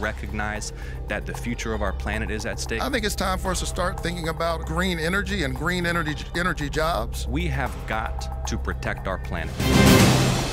recognize that the future of our planet is at stake. I think it's time for us to start thinking about green energy and green energy jobs. We have got to protect our planet.